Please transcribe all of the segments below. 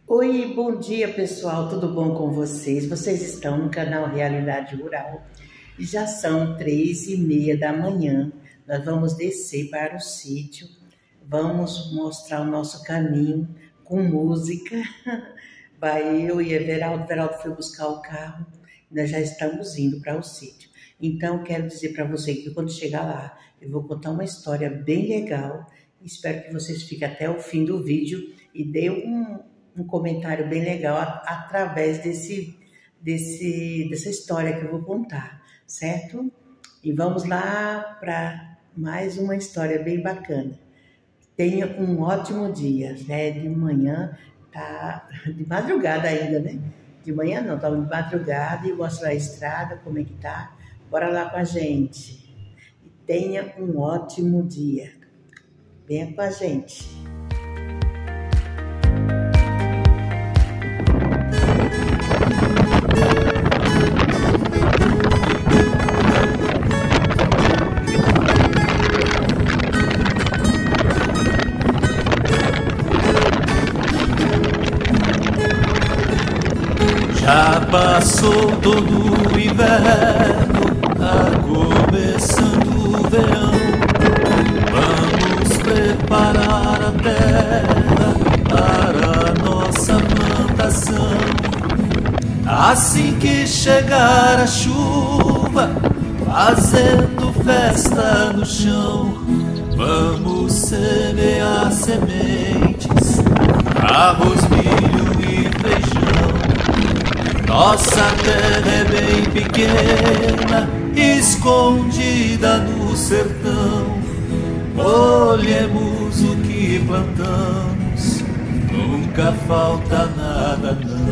Oi, bom dia pessoal, tudo bom com vocês? Vocês estão no canal Realidade Rural e já são 3h30 da manhã. Nós vamos descer para o sítio, vamos mostrar o nosso caminho com música. Vai eu e Everaldo foi buscar o carro, nós já estamos indo para o sítio. Então quero dizer para você que quando chegar lá, eu vou contar uma história bem legal. Espero que vocês fiquem até o fim do vídeo e dê um comentário bem legal através dessa história que eu vou contar, certo? E vamos lá para mais uma história bem bacana. Tenha um ótimo dia, né? De manhã, tá de madrugada ainda, né? De manhã não, tá de madrugada, e mostrar a estrada, como é que tá. Bora lá com a gente. E tenha um ótimo dia. Venha com a gente. Já passou todo o inverno, tá começando o verão. Vamos preparar a terra para a nossa plantação. Assim que chegar a chuva, fazendo festa no chão, vamos semear sementes, arroz, milho e feijão. Nossa terra é bem pequena, escondida no sertão. Colhemos o que plantamos, nunca falta nada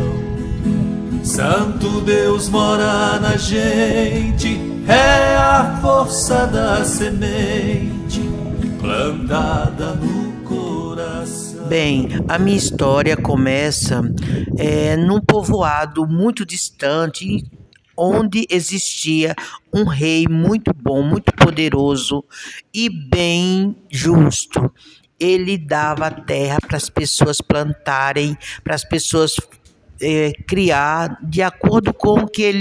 não. Santo Deus mora na gente, é a força da semente plantada no coração. Bem, a minha história começa num povoado muito distante, onde existia um rei muito bom, muito poderoso e bem justo. Ele dava terra para as pessoas plantarem, para as pessoas criar de acordo com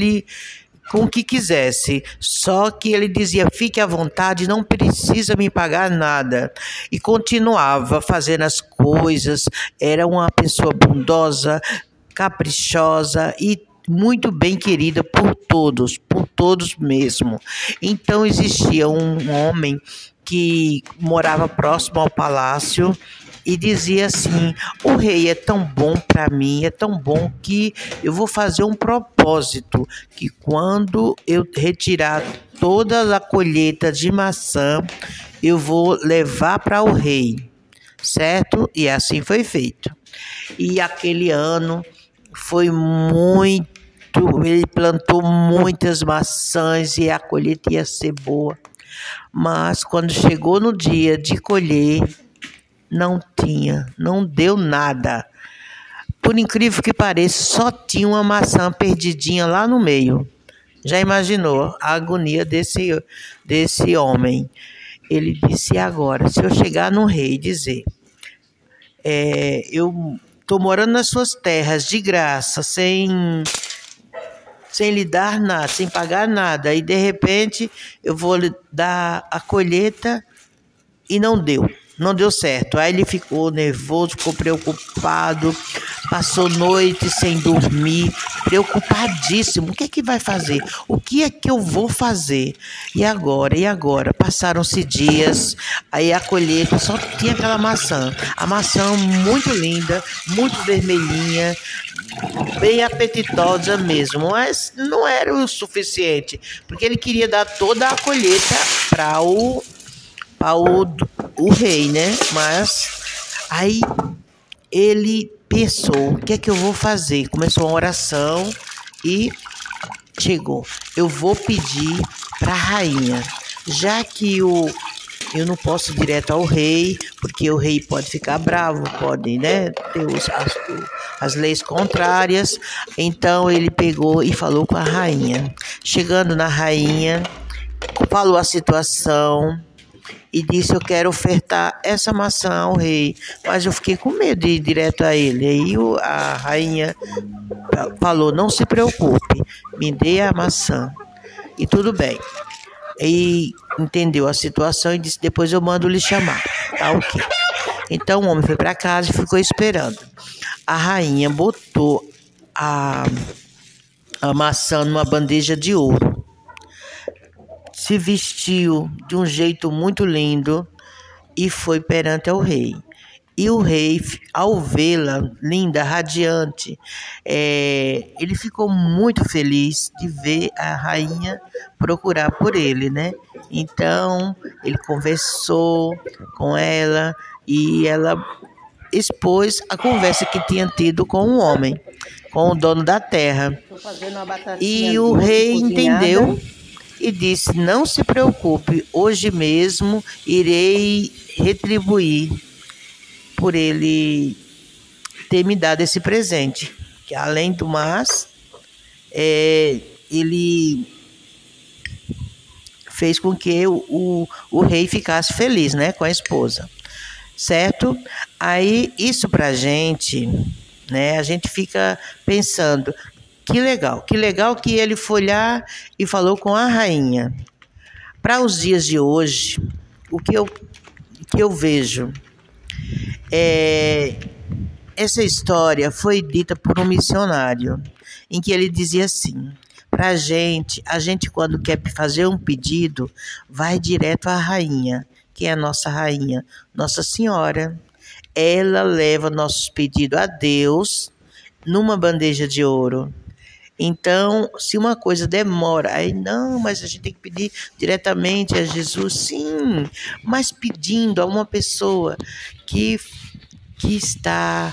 o que quisesse. Só que ele dizia: fique à vontade, não precisa me pagar nada. E continuava fazendo as coisas. Era uma pessoa bondosa, caprichosa e muito bem querida por todos mesmo. Então existia um homem que morava próximo ao palácio e dizia assim: o rei é tão bom para mim, é tão bom que eu vou fazer um propósito, que quando eu retirar toda a colheita de maçã, eu vou levar para o rei, certo? E assim foi feito. E aquele ano foi ele plantou muitas maçãs e a colheita ia ser boa. Mas quando chegou no dia de colher, não deu nada. Por incrível que pareça, só tinha uma maçã perdidinha lá no meio. Já imaginou a agonia desse homem? Ele disse: agora, se eu chegar no rei e dizer: eu estou morando nas suas terras de graça, sem lhe dar nada, sem pagar nada, e de repente eu vou lhe dar a colheita, e não deu certo. Aí ele ficou nervoso, ficou preocupado, passou noite sem dormir, preocupadíssimo. O que é que vai fazer? O que é que eu vou fazer? E agora? Passaram-se dias, aí a colheita só tinha aquela maçã. A maçã muito linda, muito vermelhinha, bem apetitosa mesmo, mas não era o suficiente, porque ele queria dar toda a colheita para o rei, né? Mas aí ele pensou: o que é que eu vou fazer? Começou uma oração e chegou: eu vou pedir para a rainha, já que eu não posso ir direto ao rei, porque o rei pode ficar bravo, pode, né, ter as leis contrárias. Então ele pegou e falou com a rainha. Chegando na rainha, falou a situação e disse: eu quero ofertar essa maçã ao rei. Mas eu fiquei com medo de ir direto a ele. Aí a rainha falou: não se preocupe, me dê a maçã. E tudo bem. E entendeu a situação e disse: depois eu mando lhe chamar. Tá ok. Então o homem foi para casa e ficou esperando. A rainha botou a maçã numa bandeja de ouro. Se vestiu de um jeito muito lindo e foi perante ao rei. E o rei, ao vê-la linda, radiante, ele ficou muito feliz de ver a rainha procurar por ele, né? Então, ele conversou com ela e ela expôs a conversa que tinha tido com o homem, com o dono da terra. E o rei entendeu e disse: não se preocupe, hoje mesmo irei retribuir por ele ter me dado esse presente. Que além do mais, ele fez com que o rei ficasse feliz, né, com a esposa. Certo? Aí isso pra gente, né, a gente fica pensando: que legal que ele foi lá e falou com a rainha. Para os dias de hoje, o que eu vejo essa história foi dita por um missionário, em que ele dizia assim: a gente quando quer fazer um pedido, vai direto à rainha, que é a nossa rainha, Nossa Senhora. Ela leva nossos pedidos a Deus numa bandeja de ouro. Então, se uma coisa demora, aí não, mas a gente tem que pedir diretamente a Jesus. Sim, mas pedindo a uma pessoa que está,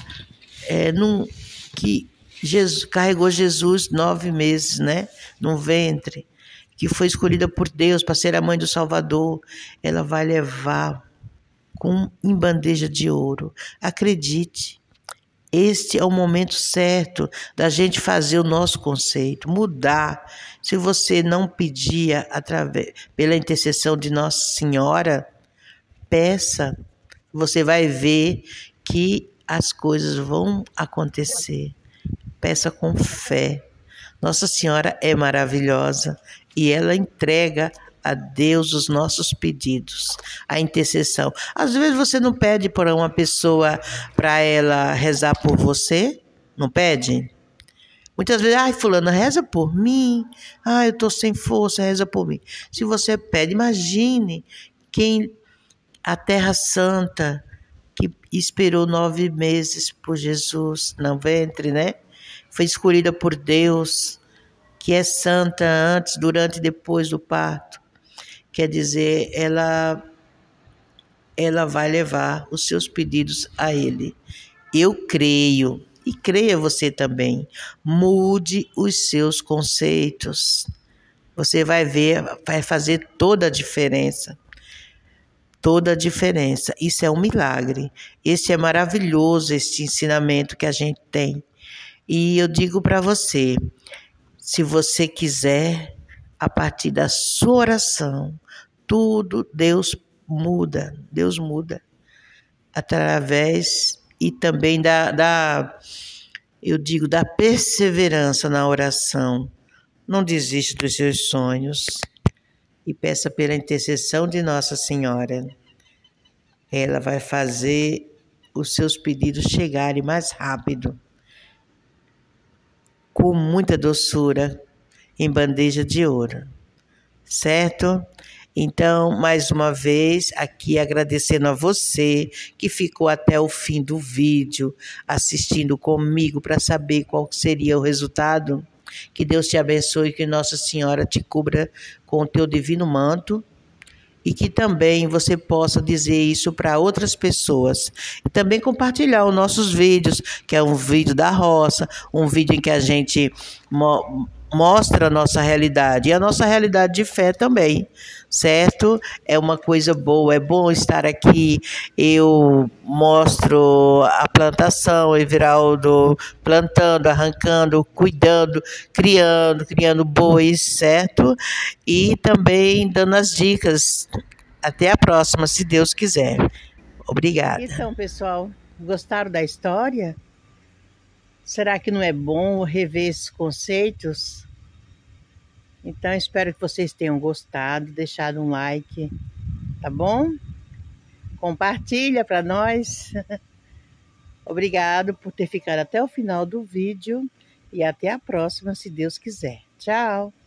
que Jesus, carregou Jesus 9 meses, né, no ventre, que foi escolhida por Deus para ser a mãe do Salvador, ela vai levar em bandeja de ouro. Acredite. Este é o momento certo da gente fazer o nosso conceito, mudar. Se você não pedia pela intercessão de Nossa Senhora, peça. Você vai ver que as coisas vão acontecer. Peça com fé. Nossa Senhora é maravilhosa e ela entrega a Deus os nossos pedidos, a intercessão. Às vezes você não pede por uma pessoa para ela rezar por você, não pede? Muitas vezes: ai, fulana, reza por mim, ai, eu estou sem força, reza por mim. Se você pede, imagine a Terra Santa, que esperou 9 meses por Jesus no ventre, né? Foi escolhida por Deus, que é santa antes, durante e depois do parto. Quer dizer, ela vai levar os seus pedidos a Ele. Eu creio, e creia você também. Mude os seus conceitos. Você vai ver, vai fazer toda a diferença. Toda a diferença. Isso é um milagre. Esse é maravilhoso, este ensinamento que a gente tem. E eu digo para você, se você quiser, a partir da sua oração, tudo Deus muda através e também eu digo, da perseverança na oração. Não desista dos seus sonhos e peça pela intercessão de Nossa Senhora. Ela vai fazer os seus pedidos chegarem mais rápido, com muita doçura, em bandeja de ouro, certo? Então, mais uma vez, aqui agradecendo a você que ficou até o fim do vídeo, assistindo comigo para saber qual seria o resultado. Que Deus te abençoe, que Nossa Senhora te cubra com o teu divino manto e que também você possa dizer isso para outras pessoas. E também compartilhar os nossos vídeos, que é um vídeo da roça, um vídeo em que a gente mostra a nossa realidade e a nossa realidade de fé também, certo? É uma coisa boa, é bom estar aqui. Eu mostro a plantação, o Everaldo plantando, arrancando, cuidando, criando bois, certo? E também dando as dicas Até a próxima, se Deus quiser. Obrigada. Então, pessoal, gostaram da história? Será que não é bom rever esses conceitos? Então, espero que vocês tenham gostado, deixado um like, tá bom? Compartilha para nós. Obrigado por ter ficado até o final do vídeo e até a próxima, se Deus quiser. Tchau!